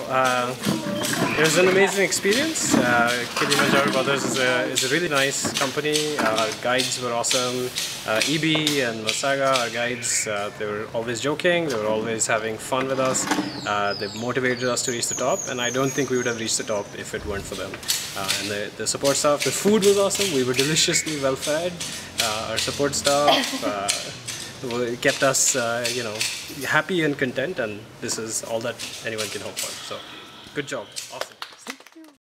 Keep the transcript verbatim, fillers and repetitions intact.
uh, it was an amazing experience. Uh, Kilimanjaro Brothers is a, is a really nice company. Uh, our guides were awesome. Uh, Ibi and Masaga, our guides, uh, they were always joking, they were always having fun with us. Uh, they motivated us to reach the top, and I don't think we would have reached the top if it weren't for them. Uh, and the, the support staff, the food was awesome, we were deliciously well fed. Uh, our support staff uh, it kept us, uh, you know, happy and content, and this is all that anyone can hope for. So, good job, awesome.